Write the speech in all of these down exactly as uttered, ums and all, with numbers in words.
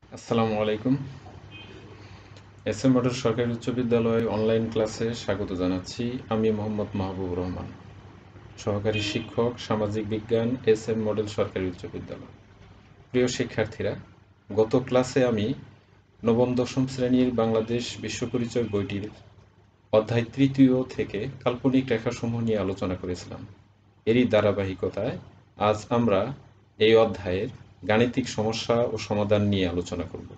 আসসালামু আলাইকুম। S M model সরকারি উচ্চ বিদ্যালয় অনলাইন ক্লাসে স্বাগত জানাচ্ছি। আমি মোহাম্মদ মাহবুবুর রহমান, সহকারী শিক্ষক, সামাজিক বিজ্ঞান, এস এম মডেল সরকারি উচ্চ বিদ্যালয়। প্রিয় শিক্ষার্থীরা, গত ক্লাসে আমি নবম দশম শ্রেণীর বাংলাদেশ বিশ্ব পরিচয় বইটির অধ্যায় তৃতীয় থেকে কাল্পনিক রেখাসমূহ নিয়ে আলোচনা করেছিলাম। এরই ধারাবাহিকতায় আজ আমরা এই অধ্যায়ের গাণিতিক সমস্যা ও সমাধান নিয়ে আলোচনা করব।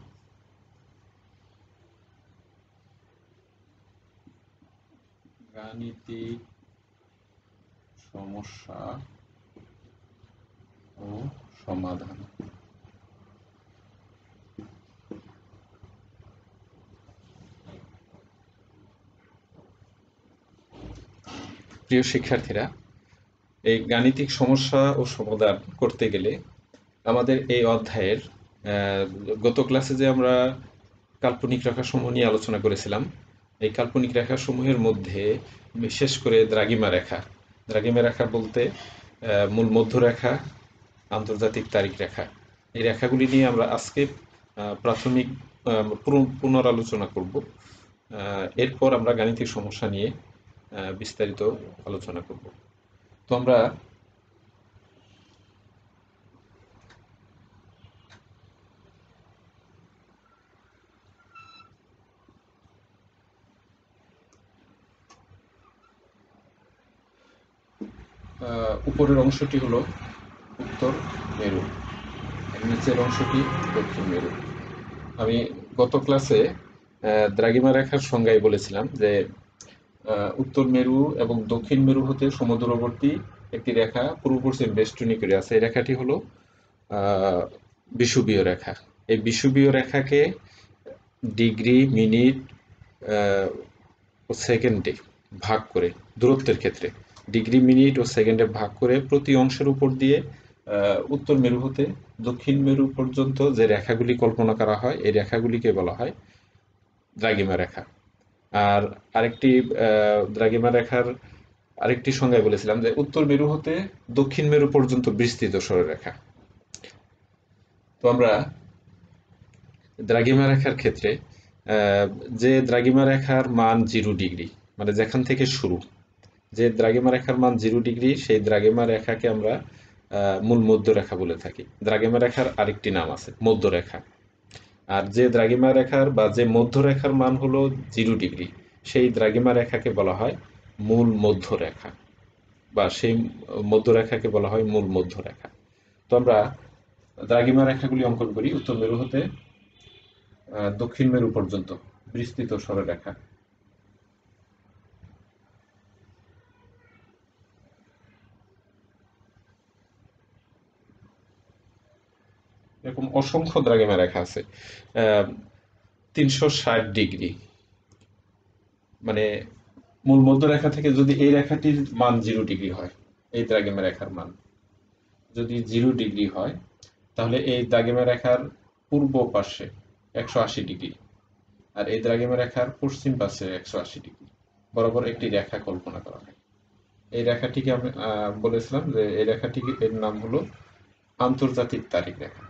গাণিতিক সমস্যা ও সমাধান। প্রিয় শিক্ষার্থীরা, এই গাণিতিক সমস্যা ও সমাধান করতে গেলে আমাদের এই অধ্যায়ের আহ, গত ক্লাসে যে আমরা কাল্পনিক রেখাসমূহ নিয়ে আলোচনা করেছিলাম, এই কাল্পনিক রেখাসমূহের মধ্যে বিশেষ করে দ্রাঘিমা রেখা দ্রাঘিমা রেখা বলতে আহ, মূল মধ্যরেখা, আন্তর্জাতিক তারিখ রেখা, এই রেখাগুলি নিয়ে আমরা আজকে আহ, প্রাথমিক আহ, পুনঃ- পুনরালোচনা করব। আহ, এরপর আমরা গাণিতিক সমস্যা নিয়ে আহ, বিস্তারিত আলোচনা করব। তো আমরা আহ, উপরের অংশটি হলো উত্তর মেরু, আর নিচের অংশটি দক্ষিণ মেরু। আমি গত ক্লাসে আহ, দ্রাঘিমা রেখার সংজ্ঞায় বলেছিলাম যে আহ, উত্তর মেরু এবং দক্ষিণ মেরু হতে সমুদ্রবর্তী একটি রেখা পূর্ব পশ্চিম বেষ্টনী করে আছে। এই রেখাটি হলো আহ, বিষুবীয় রেখা। এই বিষুবীয় রেখাকে ডিগ্রি, মিনিট আহ, ও সেকেন্ডে ভাগ করে, দূরত্বের ক্ষেত্রে ডিগ্রি, মিনিট ও সেকেন্ডে ভাগ করে প্রতি অংশের উপর দিয়ে আহ, উত্তর মেরু হতে দক্ষিণ মেরু পর্যন্ত যে রেখাগুলি কল্পনা করা হয়, এই রেখাগুলিকে বলা হয় দ্রাঘিমা রেখা। আর আরেকটি আহ, দ্রাঘিমা রেখার আরেকটি সংজ্ঞায় বলেছিলাম যে উত্তর মেরু হতে দক্ষিণ মেরু পর্যন্ত বিস্তৃত সরলরেখা। তো আমরা দ্রাঘিমা রেখার ক্ষেত্রে আহ, যে দ্রাঘিমা রেখার মান জিরো ডিগ্রি, মানে যেখান থেকে শুরু, যে দ্রাঘিমা রেখার মান জিরো ডিগ্রি, সেই দ্রাঘিমা রেখাকে আমরা আহ, মূল মধ্যরেখা বলে থাকি। দ্রাঘিমা রেখার আরেকটি নাম আছে মধ্যরেখা। আর যে দ্রাঘিমা রেখার বা যে মধ্যরেখার মান হলো জিরো ডিগ্রি, সেই দ্রাঘিমা রেখাকে বলা হয় মূল মধ্যরেখা, বা সেই মধ্যরেখাকে বলা হয় মূল মধ্যরেখা। তো আমরা দ্রাঘিমা রেখাগুলি অঙ্কন করি উত্তর মেরু হতে আহ, দক্ষিণ মেরু পর্যন্ত বিস্তৃত সরলরেখা। এরকম অসংখ্য দ্রাঘিমা রেখা আছে। আহ, তিনশো ষাট ডিগ্রি, মানে মূল মধ্যরেখা থেকে যদি এই রেখাটির মান জিরো ডিগ্রি হয়, এই দ্রাঘিমা রেখার মান যদি জিরো ডিগ্রি হয়, তাহলে এই দ্রাঘিমা রেখার পূর্ব পাশে একশো আশি ডিগ্রি, আর এই দ্রাঘিমা রেখার পশ্চিম পাশে একশো আশি ডিগ্রি বরাবর একটি রেখা কল্পনা করা হয়। এই রেখাটিকে আমি আহ, বলেছিলাম যে এই রেখাটিকে, এর নাম হলো আন্তর্জাতিক তারিখ রেখা।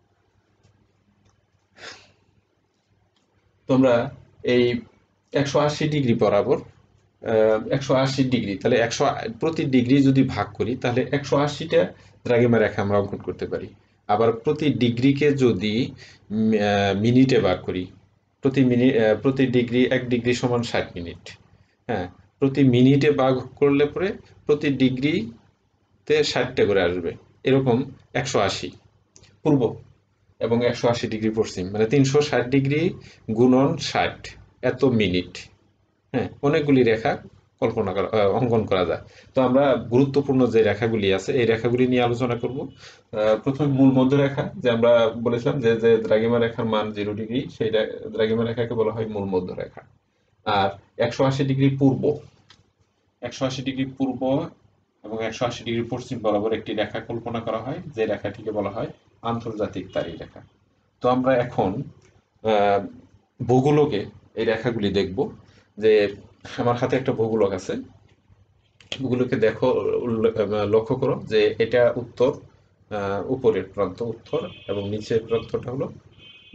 তোমরা এই একশো আশি ডিগ্রি বরাবর একশো আশি ডিগ্রি, তাহলে একশো প্রতি ডিগ্রি যদি ভাগ করি, তাহলে একশো আশিটা দ্রাঘিমা রেখা আমরা অঙ্কন করতে পারি। আবার প্রতি ডিগ্রিকে যদি উম, আহ, মিনিটে ভাগ করি, প্রতি মিনিট প্রতি ডিগ্রি, এক ডিগ্রি সমান ষাট মিনিট। হ্যাঁ, প্রতি মিনিটে ভাগ করলে পরে প্রতি ডিগ্রিতে ষাটটা করে আসবে। এরকম একশো আশি পূর্ব এবং একশো আশি ডিগ্রি পশ্চিম, মানে তিনশো ষাট ডিগ্রি গুণন ষাট, এত মিনিট। হ্যাঁ, অনেকগুলি রেখা কল্পনা করা আহ, অঙ্কন করা যায়। তো আমরা গুরুত্বপূর্ণ যে রেখাগুলি আছে এই রেখাগুলি নিয়ে আলোচনা করব। আহ, প্রথমে মূল মধ্য রেখা, যে আমরা বলেছিলাম যে যে দ্রাঘিমা রেখার মান জিরো ডিগ্রি, সেই রে- দ্রাঘিমা রেখাকে বলা হয় মূল মধ্য রেখা। আর একশো আশি ডিগ্রি পূর্ব, একশো আশি ডিগ্রি পূর্ব এবং একশো আশি ডিগ্রি পশ্চিম বরাবর একটি রেখা কল্পনা করা হয়, যে রেখাটিকে বলা হয় আন্তর্জাতিক তারিখ রেখা। তো আমরা এখন আহ, ভূগোলকে এই রেখাগুলি দেখব। যে আমার হাতে একটা ভূগোলক আছে, ভূগোলকে দেখো, উল্লে- আহ, লক্ষ্য করো যে এটা উত্তর, আহ, উপরের প্রান্ত উত্তর এবং নিচের প্রান্তটা হলো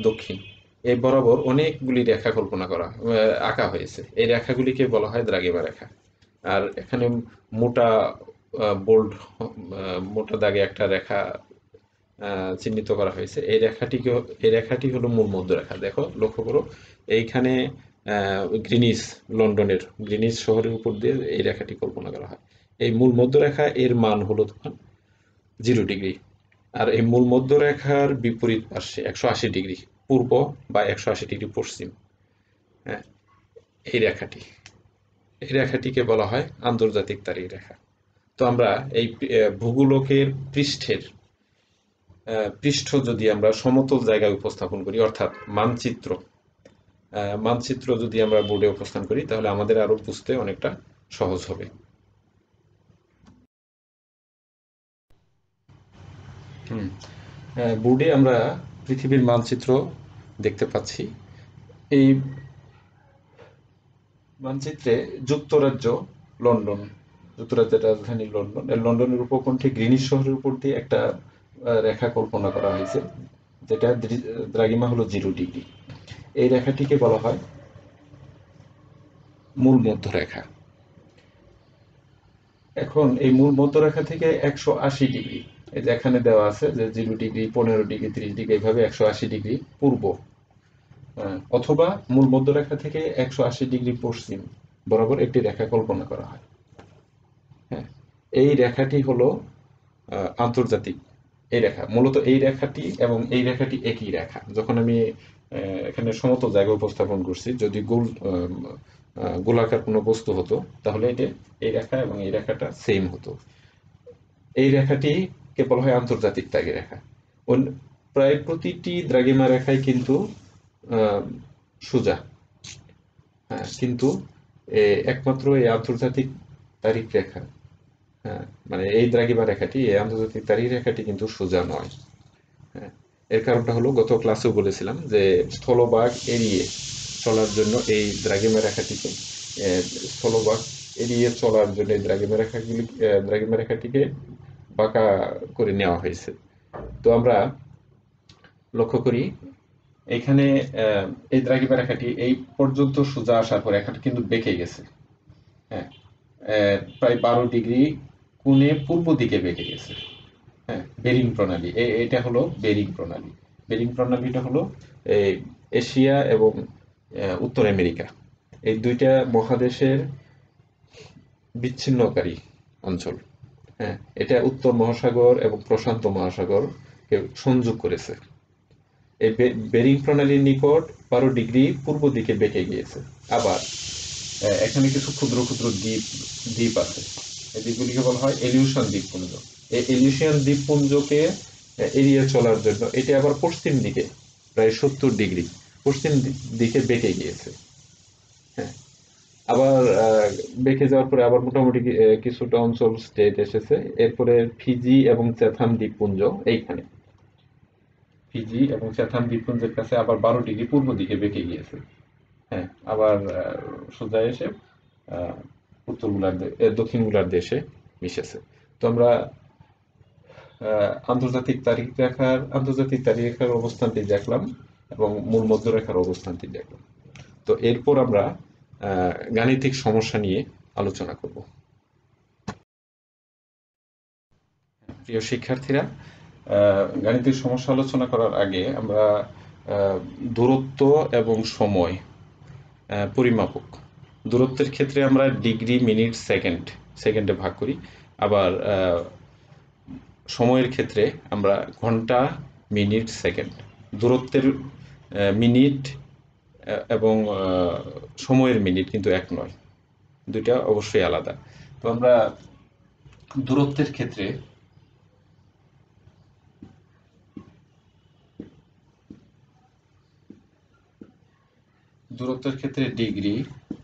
দক্ষিণ এই বরাবর অনেকগুলি রেখা কল্পনা করা আহ, আঁকা হয়েছে। এই রেখাগুলিকে বলা হয় দ্রাঘিমা রেখা। আর এখানে মোটা বোল্ড মোটা দাগে একটা রেখা আহ, চিহ্নিত করা হয়েছে। এই রেখাটিকে এই রেখাটি হলো মূল মধ্যরেখা। দেখো, লক্ষ্য করো, এইখানে আহ, গ্রিনিস, লন্ডনের গ্রিনিস শহরের উপর দিয়ে এই রেখাটি কল্পনা করা হয়। এই মূল মধ্যরেখা এর মান হলো তখন জিরো ডিগ্রি। আর এই মূল মধ্যরেখার বিপরীত পার্শ্বে একশো আশি ডিগ্রি পূর্ব বা একশো আশি ডিগ্রি পশ্চিম, হ্যাঁ, এই রেখাটি এই রেখাটিকে বলা হয় আন্তর্জাতিক তারিখ রেখা। তো আমরা এই আহ, ভূগোলকের পৃষ্ঠের আহ, পৃষ্ঠ যদি আমরা সমতল জায়গায় উপস্থাপন করি, অর্থাৎ মানচিত্র আহ, মানচিত্র যদি আমরা বোর্ডে উপস্থাপন করি, তাহলে আমাদের আরো বুঝতে অনেকটা সহজ হবে। হুম আহ, বোর্ডে আমরা পৃথিবীর মানচিত্র দেখতে পাচ্ছি। এই মানচিত্রে যুক্তরাজ্য, লন্ডন, যুক্তরাজ্যের রাজধানী লন্ডন, এই লন্ডনের উপকণ্ঠে গ্রিনিচ শহরের উপর দিয়ে একটা আহ, রেখা কল্পনা করা হয়েছে, যেটা দ্রি- দ্রাঘিমা হলো জিরো ডিগ্রি। এই রেখাটিকে বলা হয় মূল মধ্যরেখা। এখন এই মূল মধ্যরেখা থেকে একশো আশি ডিগ্রি, এই যে এখানে দেওয়া আছে যে জিরো ডিগ্রি, পনেরো ডিগ্রি, ত্রিশ ডিগ্রি, এইভাবে একশো আশি ডিগ্রি পূর্ব, আহ, অথবা মূল মধ্যরেখা থেকে একশো আশি ডিগ্রি পশ্চিম বরাবর একটি রেখা কল্পনা করা হয়। হ্যাঁ, এই রেখাটি হলো আহ, আন্তর্জাতিক এই রেখা। মূলত এই রেখাটি এবং এই রেখাটি একই রেখা। যখন আমি আহ, এখানে সমতল জায়গা উপস্থাপন করছি, যদি গোল আম, আহ, গোলাকার কোনো বস্তু হতো, তাহলে এটা এই রেখা এবং এই রেখাটা সেম হতো। এই রেখাটিকে বলা হয় আন্তর্জাতিক তাগি রেখা। অন্য- প্রায় প্রতিটি দ্রাঘিমা রেখাই কিন্তু আহ, সোজা, হ্যাঁ, কিন্তু এ, একমাত্র এই আন্তর্জাতিক তারিখ রেখা, হ্যাঁ, মানে এই দ্রাঘিমা রেখাটি, এই আন্তর্জাতিক তারিখ রেখাটি কিন্তু সোজা নয়। হ্যাঁ, এর কারণটা হলো, গত ক্লাসেও বলেছিলাম যে স্থলভাগ এড়িয়ে চলার জন্য এই দ্রাঘিমা রেখাটিকে আহ, স্থলভাগ এড়িয়ে চলার জন্য এই দ্রাঘিমা রেখাগুলি আহ, দ্রাঘিমা রেখাটিকে বাঁকা করে নেওয়া হয়েছে। তো আমরা লক্ষ্য করি এখানে আহ, এই দ্রাঘিমা রেখাটি এই পর্যন্ত সোজা আসার পর রেখাটি কিন্তু বেঁকে গেছে। হ্যাঁ, আহ, প্রায় বারো ডিগ্রি কোণে পূর্ব দিকে বেঁকে গেছে। হ্যাঁ, বেরিং প্রণালী, এ- এটা হলো বেরিং প্রণালী। বেরিং প্রণালীটা হলো এই এশিয়া এবং আহ, উত্তর আমেরিকা, এই দুইটা মহাদেশের বিচ্ছিন্নকারী অঞ্চল। হ্যাঁ, এটা উত্তর মহাসাগর এবং প্রশান্ত মহাসাগরকে সংযোগ করেছে। এই বে- বেরিং প্রণালীর নিকট বারো ডিগ্রি পূর্ব দিকে বেঁকে গিয়েছে। আবার আহ, এখানে কিছু ক্ষুদ্র ক্ষুদ্র দ্বীপ দ্বীপ আছে। এই দ্বীপগুলিকে বলা হয় এলিউশন দ্বীপপুঞ্জ। এই এলিউশিয়ান দ্বীপপুঞ্জকে আহ, এড়িয়ে চলার জন্য এটি আবার পশ্চিম দিকে প্রায় সত্তর ডিগ্রি পশ্চিম দি- দিকে বেঁকে গিয়েছে। হ্যাঁ, আবার আহ, বেঁকে যাওয়ার পরে আবার মোটামুটি কি- আহ, কিছুটা অঞ্চল স্টেট এসেছে। এরপরে ফিজি এবং চ্যাথাম দ্বীপপুঞ্জ, এইখানে ফিজি এবং চ্যাথাম দ্বীপপুঞ্জের কাছে আবার বারো ডিগ্রি পূর্ব দিকে বেঁকে গিয়েছে। হ্যাঁ, আবার আহ, সোজা এসে আহ, উত্তর গোলার্ধ এ, দক্ষিণ গোলার্ধে এসে মিশেছে। তো আমরা আহ, আন্তর্জাতিক তারিখ রেখার আন্তর্জাতিক তারিখ রেখার অবস্থানটি দেখলাম এবং মূল মধ্যরেখার অবস্থানটি দেখলাম। তো এরপর আমরা আহ, গাণিতিক সমস্যা নিয়ে আলোচনা করব। প্রিয় শিক্ষার্থীরা, আহ, গাণিতিক সমস্যা আলোচনা করার আগে আমরা আহ, দূরত্ব এবং সময় আহ, পরিমাপক, দূরত্বের ক্ষেত্রে আমরা ডিগ্রি, মিনিট, সেকেন্ড সেকেন্ডে ভাগ করি। আবার আহ, সময়ের ক্ষেত্রে আমরা ঘন্টা, মিনিট, সেকেন্ড। দূরত্বের আহ, মিনিট আহ, এবং আহ, সময়ের মিনিট কিন্তু এক নয়, দুইটা অবশ্যই আলাদা। তো আমরা দূরত্বের ক্ষেত্রে দূরত্বের ক্ষেত্রে ডিগ্রি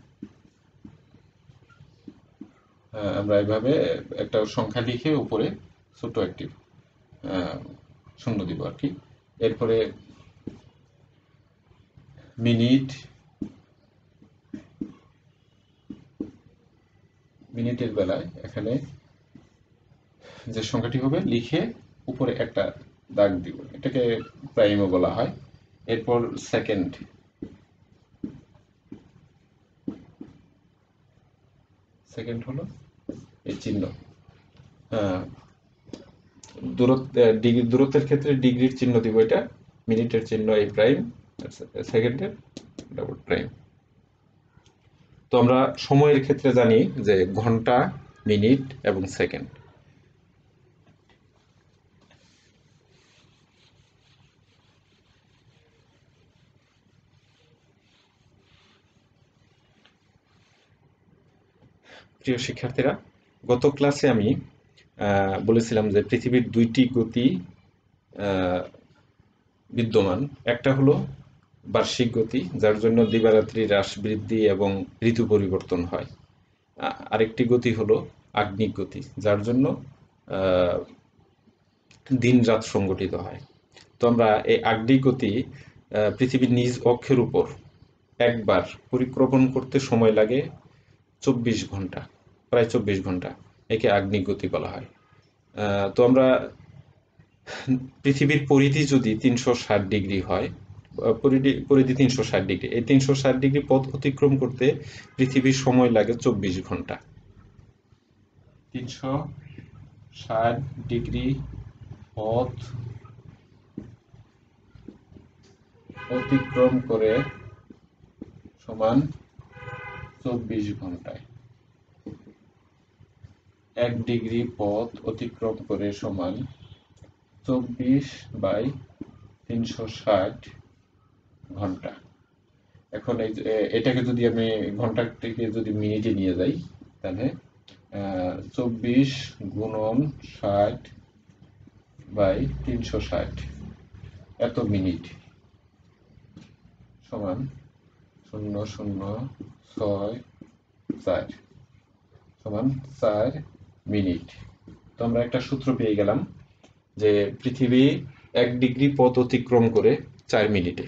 আহ, আমরা এভাবে একটা সংখ্যা লিখে উপরে ছোট একটি আহ, শূন্য দিব আর কি। এরপরে মিনিট, মিনিটের বেলায় এখানে যে সংখ্যাটি হবে লিখে উপরে একটা দাগ দিব, এটাকে প্রাইমও বলা হয়। এরপর সেকেন্ড, সেকেন্ড হলো এই চিহ্ন। দূরত্ব ডিগ্রি দূরত্বের ক্ষেত্রে ডিগ্রির চিহ্ন দিব এটা, মিনিটের চিহ্ন এই প্রাইম, সেকেন্ডের ডাবল প্রাইম। তো আমরা সময়ের ক্ষেত্রে জানি যে ঘন্টা, মিনিট এবং সেকেন্ড। প্রিয় শিক্ষার্থীরা, গত ক্লাসে আমি বলেছিলাম যে পৃথিবীর দুইটি গতি বিদ্যমান। একটা হলো বার্ষিক গতি, যার জন্য দিবারাত্রি হ্রাস বৃদ্ধি এবং ঋতু পরিবর্তন হয়। আরেকটি গতি হলো আগ্নিক গতি, যার জন্য দিন রাত সংগঠিত হয়। তো আমরা এই আগ্নিক গতি পৃথিবীর নিজ অক্ষের উপর একবার পরিক্রমণ করতে সময় লাগে চব্বিশ ঘন্টা, প্রায় চব্বিশ ঘন্টা। একে আগ্নিক গতি বলা হয়। তো আমরা পৃথিবীর পরিধি যদি তিনশো ষাট ডিগ্রি হয়, পরিধি পরিধি তিনশো ষাট ডিগ্রি, এই তিনশো ষাট ডিগ্রি পথ অতিক্রম করতে পৃথিবীর সময় লাগে চব্বিশ ঘন্টা। তিনশো ষাট ডিগ্রি পথ অতিক্রম করে সমান চব্বিশ ঘন্টায়। এক ডিগ্রি পথ অতিক্রম করে সমান চব্বিশ বাই তিনশো ষাট ঘন্টা। এখন এই এটাকে যদি আমি ঘন্টাটিকে যদি মিনিটে নিয়ে যাই, তাহলে চব্বিশ গুণন ষাট বাই তিনশো ষাট এত মিনিট সমান শূন্য শূন্য ছয় চার সমান চার মিনিট। তো আমরা একটা সূত্র পেয়ে গেলাম যে পৃথিবী এক ডিগ্রি পথ অতিক্রম করে চার মিনিটে।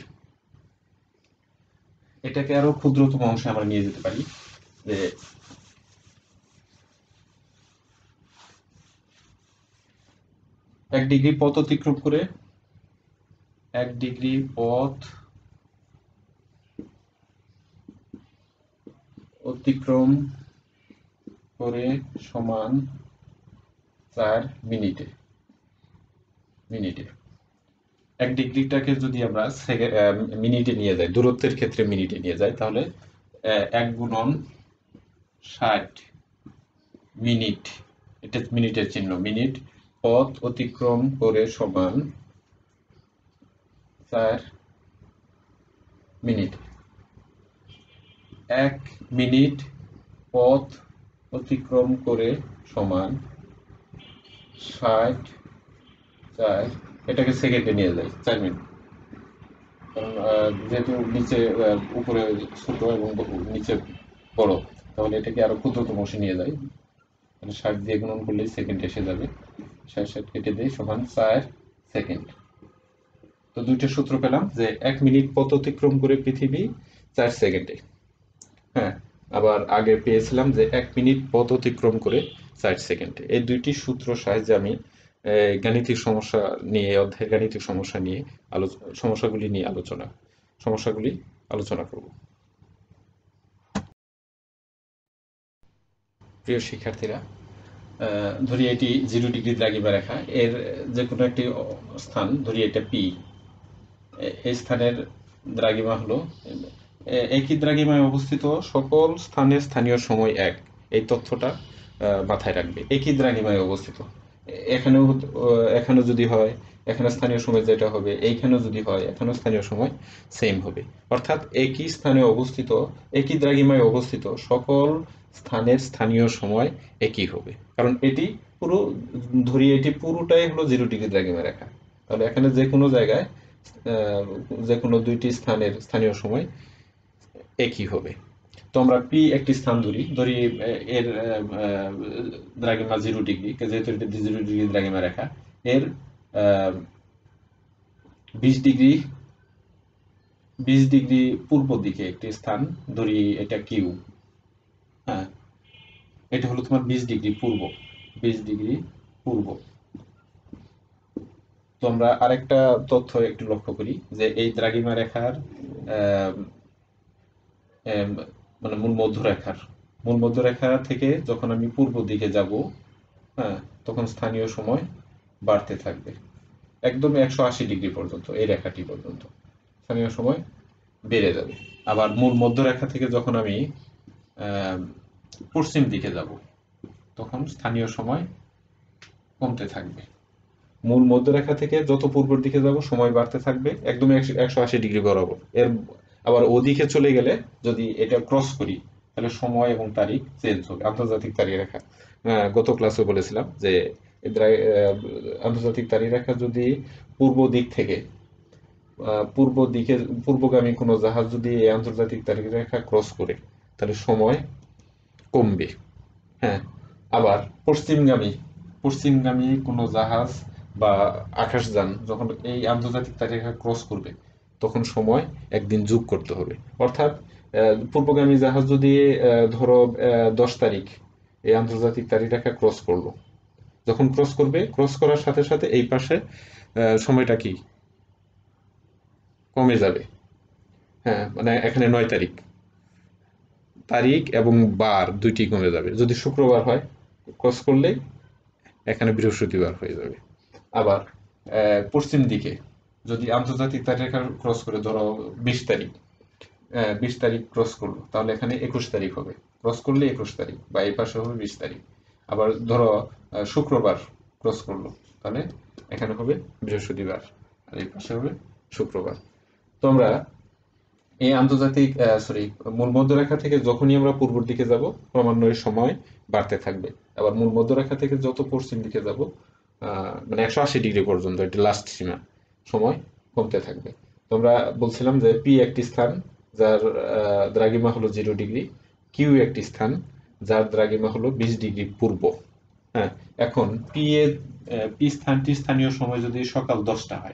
এটাকে আরো ক্ষুদ্রতম অংশে আমরা নিয়ে যেতে পারি, যে এক ডিগ্রি পথ অতিক্রম করে এক ডিগ্রি পথ অতিক্রম করে সমান চার মিনিটে। মিনিটে এক ডিগ্রিটাকে যদি আমরা মিনিটে নিয়ে যাই, দূরত্বের ক্ষেত্রে মিনিটে নিয়ে যাই, তাহলে এক গুণন ষাট মিনিট, এটা মিনিটের চিহ্ন, মিনিট পথ অতিক্রম করে সমান চার মিনিট। এক মিনিট পথ অতিক্রম করে সমান ষাট চার, এটাকে সেকেন্ডে নিয়ে যায় চার মিনিট, কারণ যেহেতু নিচে উপরে ছোট এবং নিচে বড়, তাহলে এটাকে আরো ক্ষুদ্রতম অংশে নিয়ে যায়, মানে ষাট দিয়ে গুণন করলেই সেকেন্ড এসে যাবে, ষাট ষাট কেটে দেয় সমান চার সেকেন্ড। তো দুইটা সূত্র পেলাম, যে এক মিনিট পথ অতিক্রম করে পৃথিবী চার সেকেন্ডে। হ্যাঁ, আবার আগে পেয়েছিলাম যে এক মিনিট পথ অতিক্রম করে চার সেকেন্ডে। এই দুইটি সূত্র সাহায্যে আমি গাণিতিক সমস্যা নিয়ে, অধ্যায়ের গাণিতিক সমস্যা নিয়ে আলোচনা সমস্যাগুলি নিয়ে আলোচনা সমস্যাগুলি আলোচনা করব। প্রিয় শিক্ষার্থীরা, ধরি এটি জিরো ডিগ্রি দ্রাঘিমা রেখা, এর যে কোনো একটি স্থান, ধরি এটা পি, এই স্থানের দ্রাঘিমা হলো, একই দ্রাঘিমায় অবস্থিত সকল স্থানের স্থানীয় সময় এক, এই তথ্যটা মাথায় রাখবে। একই দ্রাঘিমায় অবস্থিত, এখানেও এখানেও যদি হয় এখানে স্থানীয় সময় যেটা হবে, এইখানেও যদি হয় এখানেও স্থানীয় সময় সেম হবে। অর্থাৎ একই স্থানে অবস্থিত, একই দ্রাঘিমায় অবস্থিত সকল স্থানের স্থানীয় সময় একই হবে, কারণ এটি পুরো, ধরি এটি পুরোটাই হলো জিরো ডিগ্রি দ্রাঘিমা রেখা, তাহলে এখানে যে কোনো জায়গায় যে কোনো দুইটি স্থানের স্থানীয় সময় একই হবে। তো আমরা পি একটি স্থান ধরি, ধরি এর দ্রাঘিমা জিরো ডিগ্রি, যেহেতু এটা জিরো ডিগ্রি দ্রাঘিমা রেখা, এর বিশ ডিগ্রি বিশ ডিগ্রি পূর্ব দিকে একটি স্থান ধরি, এটা কিউ। হ্যাঁ, এটা হলো তোমার বিশ ডিগ্রি পূর্ব, বিশ ডিগ্রি পূর্ব। তো আমরা আরেকটা তথ্য একটু লক্ষ্য করি যে এই দ্রাঘিমা রেখার আহ, আহ, মানে মূল মধ্যরেখার মূল মধ্যরেখা থেকে যখন আমি পূর্ব দিকে যাব, হ্যাঁ, তখন স্থানীয় সময় বাড়তে থাকবে একদম একশো আশি ডিগ্রি পর্যন্ত, এই রেখাটি পর্যন্ত স্থানীয় সময় বেড়ে যাবে। আবার মূল মধ্যরেখা থেকে যখন আমি আহ, পশ্চিম দিকে যাব, তখন স্থানীয় সময় কমতে থাকবে। মূল মধ্যরেখা থেকে যত পূর্বের দিকে যাব সময় বাড়তে থাকবে একদম একশো আশি ডিগ্রি বরাবর। এর আবার ওদিকে চলে গেলে যদি এটা ক্রস করি তাহলে সময় এবং তারিখ চেঞ্জ হবে, আন্তর্জাতিক তারিখ রেখা। আহ, গত ক্লাসে বলেছিলাম যে এই দ্রা- আহ, আন্তর্জাতিক তারিখ রেখা যদি পূর্ব দিক থেকে আহ, পূর্ব দিকে পূর্বগামী কোনো জাহাজ যদি এই আন্তর্জাতিক তারিখ রেখা ক্রস করে তাহলে সময় কমবে। হ্যাঁ, আবার পশ্চিমগামী পশ্চিমগামী কোনো জাহাজ বা আকাশযান যখন এই আন্তর্জাতিক তারিখা ক্রস করবে তখন সময় একদিন যোগ করতে হবে। অর্থাৎ আহ, পূর্বগামী জাহাজ যদি আহ, ধরো আহ, দশ তারিখ এই আন্তর্জাতিক তারিখ রেখা ক্রস করলো, যখন ক্রস করবে ক্রস করার সাথে সাথে এই পাশে আহ, সময়টা কি কমে যাবে। হ্যাঁ, মানে এখানে নয় তারিখ, তারিখ এবং বার দুইটি কমে যাবে। যদি শুক্রবার হয় ক্রস করলে এখানে বৃহস্পতিবার হয়ে যাবে। আবার আহ, পশ্চিম দিকে যদি আন্তর্জাতিক তারিখ ক্রস করে, ধরো বিশ তারিখ, আহ, বিশ তারিখ ক্রস করলো তাহলে এখানে একুশ তারিখ হবে, ক্রস করলে একুশ তারিখ বা এই পাশে হবে বিশ তারিখ। আবার ধরো আহ, শুক্রবার ক্রস করলো তাহলে এখানে হবে বৃহস্পতিবার আর এই পাশে হবে শুক্রবার। তো আমরা এই আন্তর্জাতিক সরি মূল মধ্যরেখা থেকে যখনই আমরা পূর্ব দিকে যাব ক্রমান্বয়ে সময় বাড়তে থাকবে। আবার মূল মধ্যরেখা থেকে যত পশ্চিম দিকে যাব আহ, মানে একশো আশি ডিগ্রি পর্যন্ত, এটি লাস্ট সীমা, সময় কমতে থাকবে। তো আমরা বলছিলাম যে পি একটি স্থান যার আহ, দ্রাঘিমা হলো জিরো ডিগ্রি, কিউ একটি স্থান যার দ্রাঘিমা হলো বিশ ডিগ্রি পূর্ব। হ্যাঁ, এখন পি এ পি স্থানটি স্থানীয় সময় যদি সকাল দশটা হয়,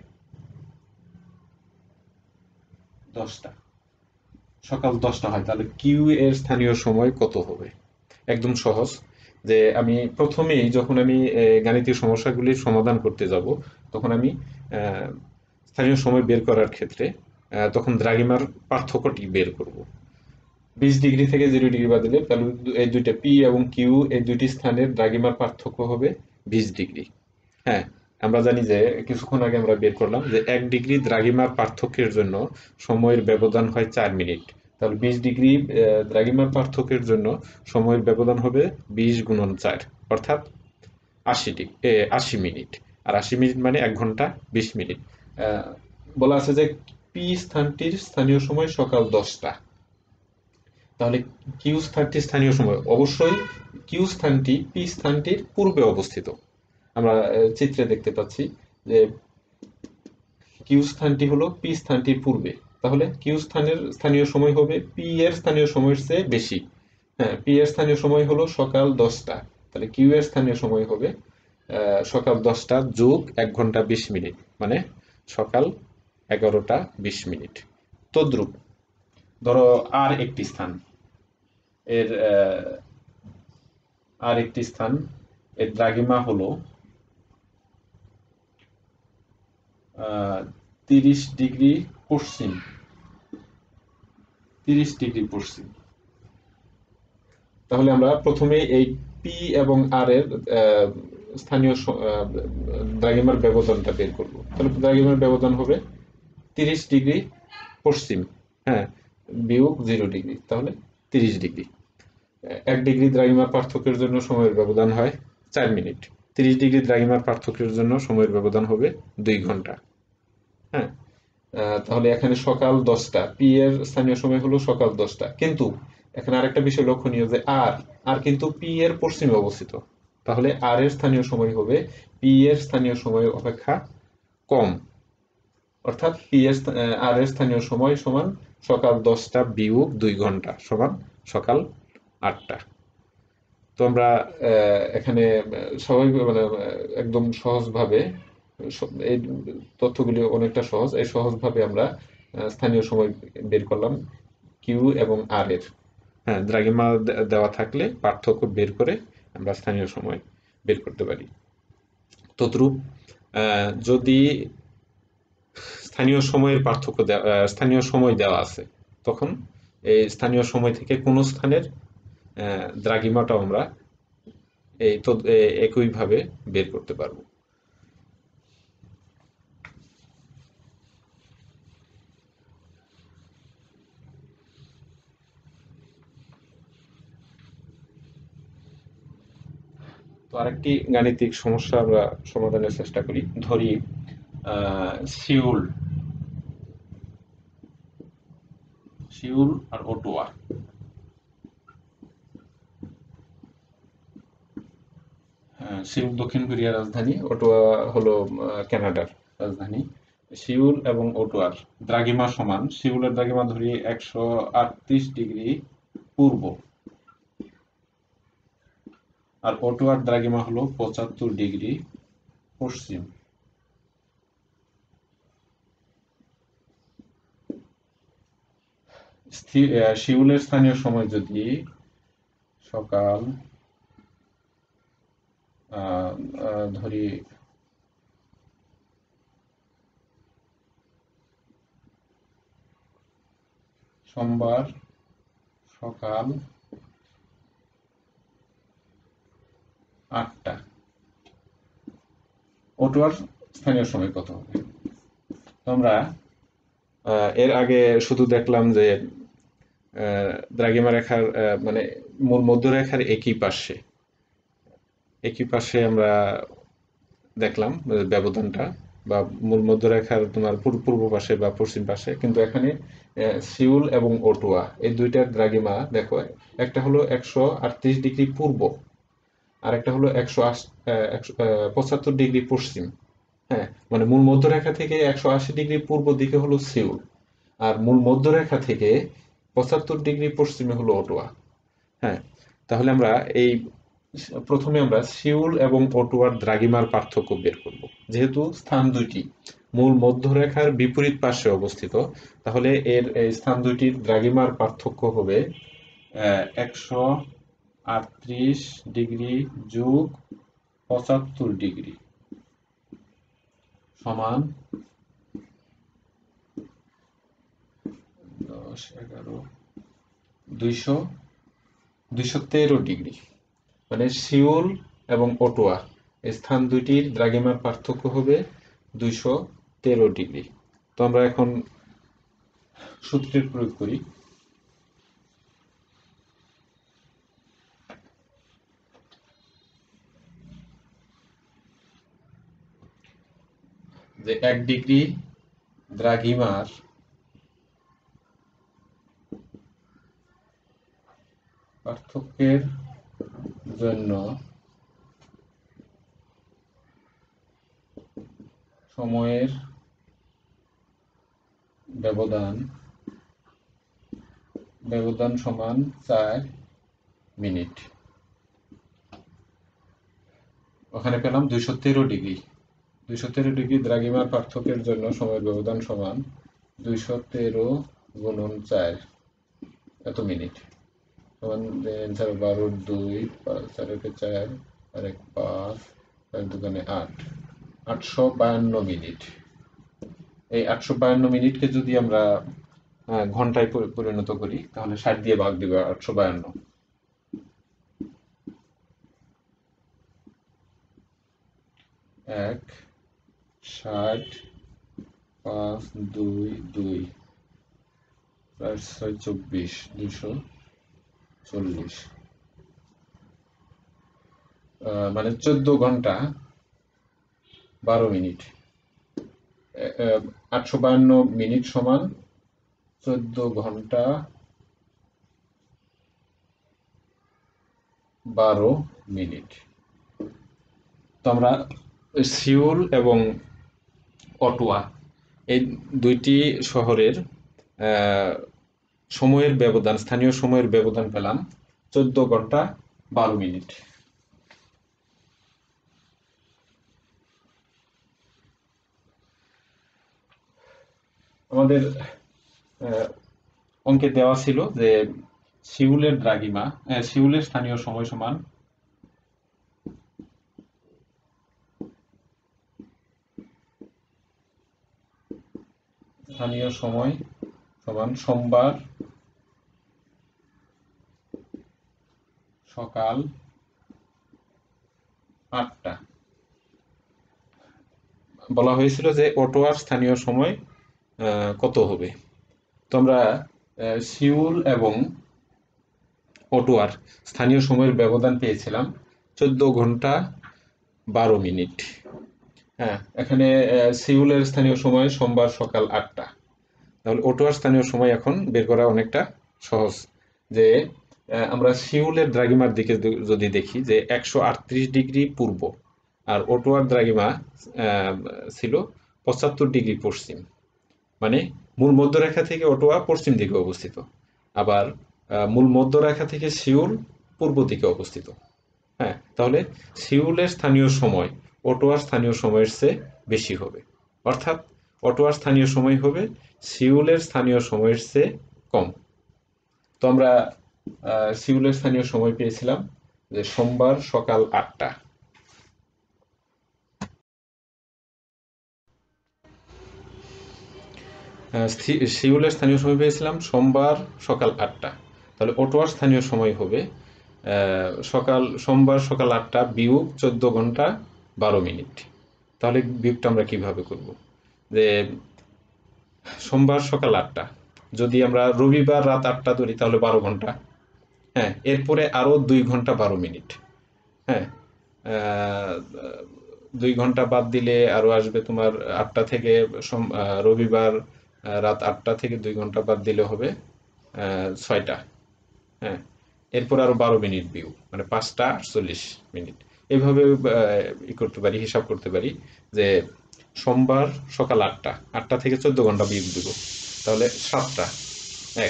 দশটা সকাল দশটা হয় তাহলে কিউ এর স্থানীয় সময় কত হবে? একদম সহজ, যে আমি প্রথমেই যখন আমি আহ, গাণিতিক সমস্যাগুলির সমাধান করতে যাব তখন আমি আহ, স্থানীয় সময় বের করার ক্ষেত্রে আহ, তখন দ্রাঘিমার পার্থক্যটি বের করব। বিশ ডিগ্রি থেকে জিরো ডিগ্রি বাদ দিলে তাহলে এই দুইটা পি এবং কিউ এই দুইটি স্থানের দ্রাঘিমার পার্থক্য হবে বিশ ডিগ্রি। হ্যাঁ, আমরা জানি যে কিছুক্ষণ আগে আমরা বের করলাম যে এক ডিগ্রি দ্রাঘিমার পার্থক্যের জন্য সময়ের ব্যবধান হয় চার মিনিট। তাহলে বিশ ডিগ্রি আহ, দ্রাঘিমার পার্থক্যের জন্য সময়ের ব্যবধান হবে বিশ গুণন চার, অর্থাৎ আশি ডিগ্রি আশি মিনিট। আর আশি মিনিট মানে এক ঘন্টা বিশ মিনিট। আহ, বলা আছে যে পি স্থানটির স্থানীয় সময় সকাল দশটা। তাহলে কিউ স্থানটি স্থানীয় সময় অবশ্যই কিউ স্থানটি পি স্থানটির পূর্বে অবস্থিত। আমরা আহ, চিত্রে দেখতে পাচ্ছি যে কিউ স্থানটি হলো পি স্থানটির পূর্বে, তাহলে কিউ স্থানের স্থানীয় সময় হবে পি এর স্থানীয় সময়ের চেয়ে বেশি। হ্যাঁ, পি এর স্থানীয় সময় হলো সকাল দশটা, তাহলে কিউ এর স্থানীয় সময় হবে আহ, সকাল দশটা যোগ এক ঘন্টা বিশ মিনিট, মানে সকাল এগারোটা বিশ মিনিট। তদ্রুপ ধরো আর একটি স্থান, এর আহ, আর একটি স্থান এর দ্রাঘিমা হলো আহ তিরিশ ডিগ্রি পশ্চিম, তিরিশ ডিগ্রি পশ্চিম। তাহলে আমরা প্রথমে এই পি এবং আর এর আহ, স্থানীয় স- আহ, দ্রাঘিমার ব্যবধানটা বের করব। তাহলে দ্রাঘিমার ব্যবধান হবে তিরিশ ডিগ্রি পশ্চিম, হ্যাঁ, বিয়োগ জিরো ডিগ্রি, তাহলে তিরিশ ডিগ্রি। এক ডিগ্রি দ্রাঘিমার পার্থক্যের জন্য সময়ের ব্যবধান হয় চার মিনিট। তিরিশ ডিগ্রি দ্রাঘিমার পার্থক্যের জন্য সময়ের ব্যবধান হবে দুই ঘন্টা। হ্যাঁ, আহ, তাহলে এখানে সকাল দশটা, পি এর স্থানীয় সময় হলো সকাল দশটা, কিন্তু এখানে আরেকটা বিষয় লক্ষণীয় যে আর আর কিন্তু পি এর পশ্চিমে অবস্থিত। তাহলে আর এর স্থানীয় সময় হবে পি এর স্থানীয় সময় অপেক্ষা কম। অর্থাৎ পি এর স্থা- আহ, আর এর স্থানীয় সময় সমান সকাল দশটা বিয়োগ দুই ঘন্টা সমান সকাল আটটা। তো আমরা আহ, এখানে আহ, স্বাভাবিক মানে আহ, একদম সহজভাবে স- এই তথ্যগুলি অনেকটা সহজ, এই সহজভাবে আমরা আহ, স্থানীয় সময় বের করলাম কিউ এবং আর এর। হ্যাঁ, দ্রাঘিমা দে- দেওয়া থাকলে পার্থক্য বের করে আমরা স্থানীয় সময় বের করতে পারি। তদ্রূপ যদি স্থানীয় সময়ের পার্থক্য স্থানীয় সময় দেওয়া আছে, তখন এই স্থানীয় সময় থেকে কোন স্থানের দ্রাঘিমাটাও আমরা এই তো একইভাবে বের করতে পারবো। তো আরেকটি গাণিতিক সমস্যা আমরা সমাধানের চেষ্টা করি। ধরি সিউল সিউল আর অটোয়া, সিউল দক্ষিণ কোরিয়ার রাজধানী, অটোয়া হলো কানাডার রাজধানী। সিউল এবং অটোয়ার দ্রাঘিমা সমান। সিউলের দ্রাঘিমা ধরি একশো আটত্রিশ ডিগ্রি পূর্ব, আর অটোয়ার দ্রাঘিমা হলো পঁচাত্তর ডিগ্রি পশ্চিম। সিউলের স্থানীয় সময় যদি সকাল ধরি সোমবার সকাল আটটা, অটোয়ার স্থানীয় সময় কত হবে? আমরা এর আগে শুধু দেখলাম যে দ্রাঘিমা রেখার মানে মূল মধ্যরেখার একই পাশে একই পাশে আমরা দেখলাম ব্যবধানটা, বা মূল মধ্যরেখার তোমার পূর্ব পাশে বা পশ্চিম পাশে। কিন্তু এখানে সিউল এবং অটোয়া এই দুইটার দ্রাঘিমা দেখো, একটা হলো একশো আটত্রিশ ডিগ্রি পূর্ব, আর একটা হলো একশো পঁচাত্তর ডিগ্রি পশ্চিম। হ্যাঁ, মানে মূল মধ্যরেখা থেকে একশো আশি ডিগ্রি পূর্ব দিকে হলো সিউল, আর মূল মধ্যরেখা থেকে পঁচাত্তর ডিগ্রি পশ্চিমে হলো অটোয়া। হ্যাঁ, তাহলে আমরা এই প্রথমে আমরা সিউল এবং অটোয়ার দ্রাঘিমার পার্থক্য বের করব। যেহেতু স্থান দুইটি মূল মধ্যরেখার বিপরীত পাশে অবস্থিত, তাহলে এর স্থান দুইটির দ্রাঘিমার পার্থক্য হবে একশো আটত্রিশ ডিগ্রি যোগ পঁচাত্তর ডিগ্রি সমান দশ এগারো দুইশো দুইশো তেরো ডিগ্রি। মানে সিউল এবং অটোয়া স্থান দুইটির দ্রাঘিমার পার্থক্য হবে দুইশো তেরো ডিগ্রি। তো আমরা এখন সূত্রের প্রয়োগ করি। যে এক ডিগ্রি দ্রাঘিমার পার্থক্যের জন্য সময়ের ব্যবধান ব্যবধান সমান চার মিনিট। ওখানে পেলাম দুইশো তেরো ডিগ্রি। দুইশো তেরো ডিগ্রি দ্রাঘিমার পার্থক্যের জন্য সময়ের ব্যবধান সমান দুইশো তেরো গুণন চার, এত মিনিট। সমান বারো দুই চার একে চার আর এক পাঁচ এক দুগুণে আট, আটশো বায়ান্ন মিনিট। এই আটশো বায়ান্ন মিনিটকে যদি আমরা ঘন্টায় পরিণত করি, তাহলে ষাট দিয়ে ভাগ দিবে আটশো বায়ান্ন। এক ষাট পাঁচ দুই দুই চার ছয় চব্বিশ দুশো চল্লিশ, মানে চোদ্দ ঘন্টা বারো মিনিট। আটশো বায়ান্ন মিনিট সমান চোদ্দ ঘন্টা বারো মিনিট। তো আমরা সিউল এবং অটোয়া এই দুইটি শহরের সময়ের ব্যবধান, স্থানীয় সময়ের ব্যবধান পেলাম চোদ্দ ঘন্টা বারো মিনিট। আমাদের অঙ্কে দেওয়া ছিল যে সিউলের দ্রাঘিমা, সিউলের স্থানীয় সময় সমান স্থানীয় সময় সমান সোমবার সকাল আটটা। বলা হয়েছিল যে অটোয়ার স্থানীয় সময় কত হবে। তো আমরা সিউল এবং অটোয়ার স্থানীয় সময়ের ব্যবধান পেয়েছিলাম চোদ্দ ঘন্টা বারো মিনিট। হ্যাঁ, এখানে সিউলের স্থানীয় সময় সোমবার সকাল আটটা। তাহলে অটোয়ার স্থানীয় সময় এখন বের করা অনেকটা সহজ। যে আমরা সিউলের দ্রাঘিমার দিকে যদি দেখি যে একশো আটত্রিশ ডিগ্রি পূর্ব, আর অটোয়ার দ্রাঘিমা ছিল পঁচাত্তর ডিগ্রি পশ্চিম। মানে মূল মধ্যরেখা থেকে অটোয়া পশ্চিম দিকে অবস্থিত, আবার মূল মধ্যরেখা থেকে সিউল পূর্ব দিকে অবস্থিত। হ্যাঁ, তাহলে সিউলের স্থানীয় সময় অটোয়ার স্থানীয় সময়ের চেয়ে বেশি হবে, অর্থাৎ অটোয়ার স্থানীয় সময় হবে সিউলের স্থানীয় সময়ের চেয়ে কম। তো আমরা সিউলের স্থানীয় সময় পেয়েছিলাম যে সোমবার সকাল আটটা। সিউলের স্থানীয় সময় পেয়েছিলাম সোমবার সকাল আটটা। তাহলে অটোয়ার স্থানীয় সময় হবে সকাল সোমবার সকাল আটটা বিয়োগ চোদ্দ ঘন্টা বারো মিনিট। তাহলে বিয়োগটা আমরা কিভাবে করব? যে সোমবার সকাল আটটা যদি আমরা রবিবার রাত আটটা ধরি তাহলে বারো ঘন্টা। হ্যাঁ, এরপরে আরো দুই ঘন্টা বারো মিনিট। হ্যাঁ, দুই ঘন্টা বাদ দিলে আরো আসবে তোমার আটটা থেকে রবিবার রাত আটটা থেকে দুই ঘন্টা বাদ দিলে হবে ছয়টা। হ্যাঁ, এরপর আরো বারো মিনিট বিয়োগ মানে পাঁচটা আটচল্লিশ মিনিট। এইভাবে ই করতে পারি, হিসাব করতে পারি যে সোমবার সকাল আটটা আটটা থেকে চোদ্দ ঘন্টা বিয়োগ দিব, তাহলে সাতটা। এক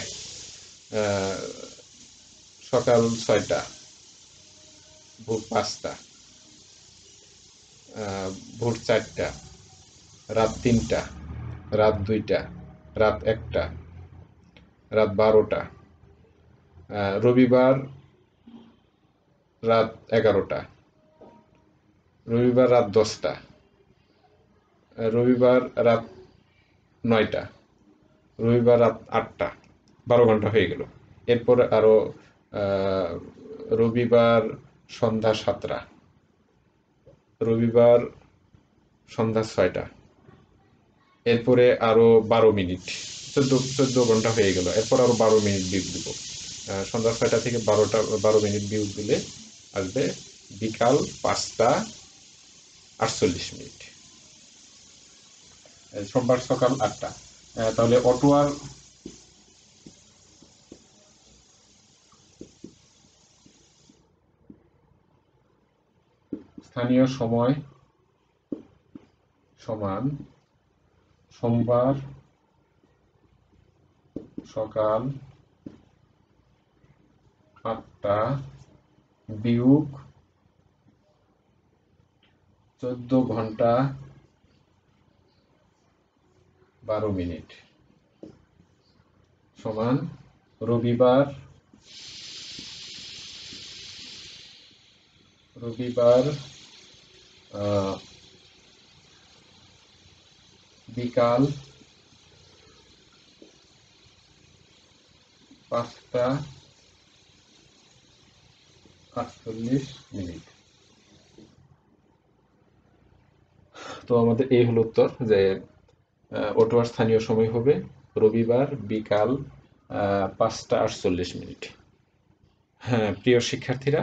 সকাল ছয়টা, ভোর পাঁচটা, ভোর চারটা, রাত তিনটা, রাত দুইটা, রাত একটা, রাত বারোটা, রবিবার রাত এগারোটা, রবিবার রাত দশটা, রবিবার রাত নয়টা, রবিবার রাত আটটা। বারো ঘন্টা হয়ে গেল। এরপর আরো রবিবার সন্ধ্যা সাতটা, রবিবার সন্ধ্যা ছয়টা, এরপরে আরো বারো মিনিট, চোদ্দ চোদ্দ ঘন্টা হয়ে গেল। এরপর আরো বারো মিনিট বিয়োগ দিব। সন্ধ্যা ছয়টা থেকে বারোটা বারো মিনিট বিয়োগ দিলে আসবে বিকাল পাঁচটা আটচল্লিশ মিনিট। সোমবার সকাল আটটা। তাহলে অটোয়ার স্থানীয় সময় সমান সোমবার সকাল আটটা বিয়োগ চোদ্দ ঘন্টা বারো মিনিট সমান রবিবার রবিবার বিকাল পাঁচটা আটচল্লিশ মিনিট। তো আমাদের এই হলো উত্তর যে অটোয়ার স্থানীয় সময় হবে রবিবার বিকাল পাঁচটা আটচল্লিশ মিনিট। হ্যাঁ, প্রিয় শিক্ষার্থীরা,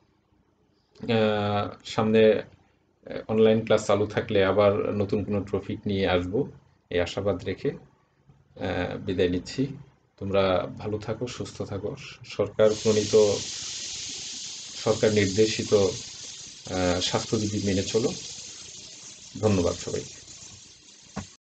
সামনে অনলাইন ক্লাস চালু থাকলে আবার নতুন কোনো টপিক নিয়ে আসবো এই আশাবাদ রেখে বিদায় নিচ্ছি। তোমরা ভালো থাকো, সুস্থ থাকো, সরকার প্রণীত সরকার নির্দেশিত স্বাস্থ্যবিধি মেনে চলো। ধন্যবাদ সবাইকে।